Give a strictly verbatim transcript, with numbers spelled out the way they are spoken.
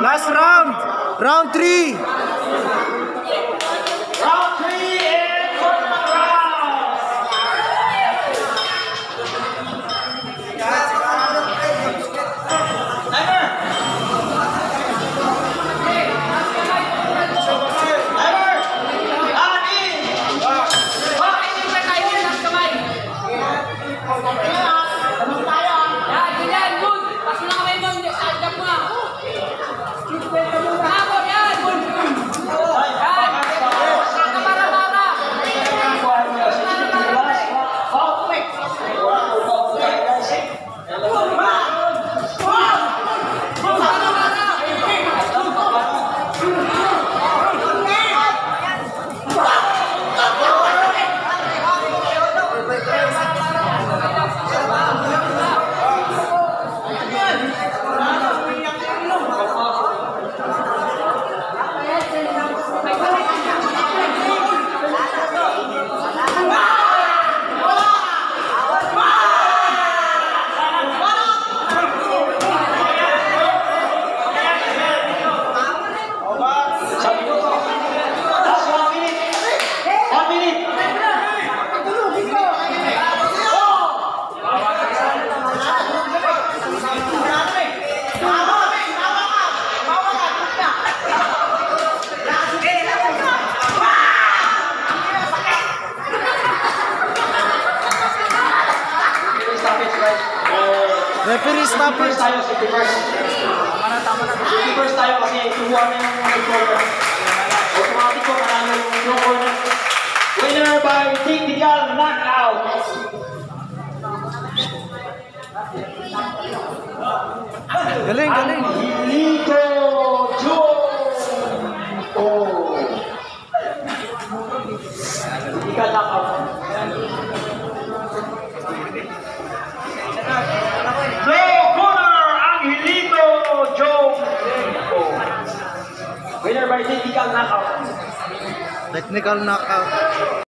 Last round. Round three. Round three and final round. Timer. Referee stop First tayo, safety first. Tama na, tama na. Safety first tayo kasi tuwa na yung corner. Automatic ko, marami yung corner. Winner by technical knockout. Galing, galing. Angelito Joe. Oh. Technical knockout. No corner, Angelito Joe. Winner by technical knockout. Technical knockout.